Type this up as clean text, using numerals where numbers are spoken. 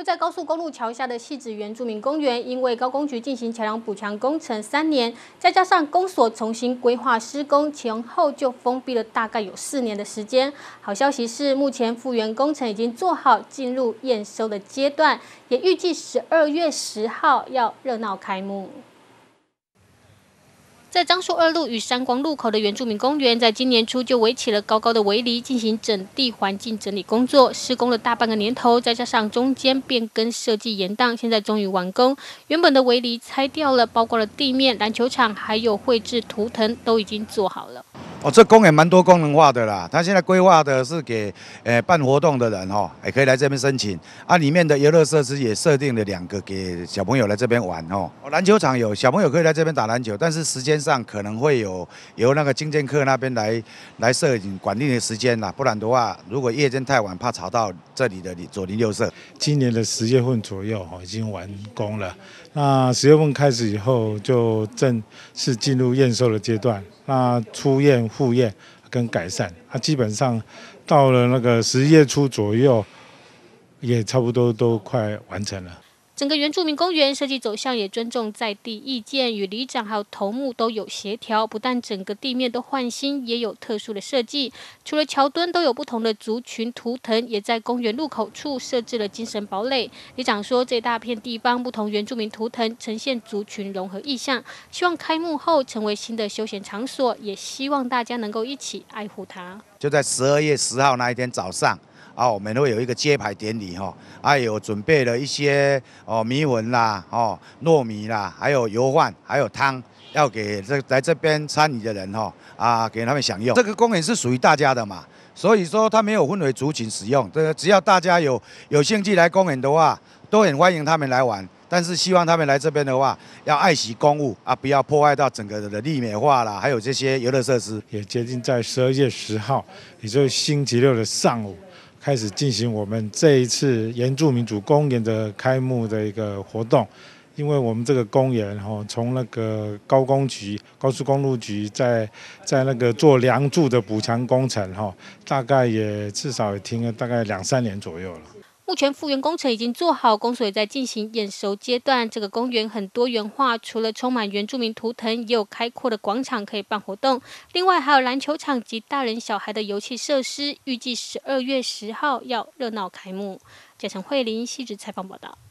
位在高速公路桥下的汐止原住民公园，因为高工局进行桥梁补强工程3年，再加上公所重新规划施工，前后就封闭了大概有4年的时间。好消息是，目前复原工程已经做好，进入验收的阶段，也预计12月10号要热闹开幕。 在樟树2路与山光路口的原住民公园，在今年初就围起了高高的围篱，进行整地环境整理工作，施工了大半个年头，再加上中间变更设计延宕，现在终于完工。原本的围篱拆掉了，包括了地面、篮球场还有绘制图腾都已经做好了。 这公园蛮多功能化的啦，它现在规划的是给办活动的人也可以来这边申请啊。里面的游乐设施也设定了2个给小朋友来这边玩篮球场有小朋友可以来这边打篮球，但是时间上可能会由那个经建课那边来设定管理的时间啦，不然的话，如果夜间太晚，怕吵到这里的左邻右舍。 今年的10月份左右已经完工了，那10月份开始以后就正式进入验收的阶段。 那初验、复验跟改善，基本上到了那个11月初左右，也差不多都快完成了。 整个原住民公园设计走向也尊重在地意见，与里长还有头目都有协调。不但整个地面都换新，也有特殊的设计。除了桥墩都有不同的族群图腾，也在公园入口处设置了精神堡垒。里长说，这大片地方不同原住民图腾呈现族群融合意象，希望开幕后成为新的休闲场所，也希望大家能够一起爱护它。 就在12月10号那一天早上。 我们会有一个揭牌典礼有准备了一些米粉啦、糯米啦，还有油饭，还有汤，要给来这边参与的人给他们享用。这个公园是属于大家的嘛，所以说它没有分为族群使用，只要大家有兴趣来公园的话，都很欢迎他们来玩。 但是希望他们来这边的话，要爱惜公物不要破坏到整个的绿美化啦，还有这些游乐设施。 也决定在12月10号，也就是星期六的上午。 开始进行我们这一次原住民族公园的开幕的一个活动，因为我们这个公园从那个高工局、高速公路局在那个做梁柱的补强工程大概也至少也停了大概2、3年左右了。 目前复原工程已经做好，公所也在进行验收阶段。这个公园很多元化，除了充满原住民图腾，也有开阔的广场可以办活动。另外还有篮球场及大人小孩的游戏设施。预计12月10号要热闹开幕。嘉诚慧琳汐止采访报道。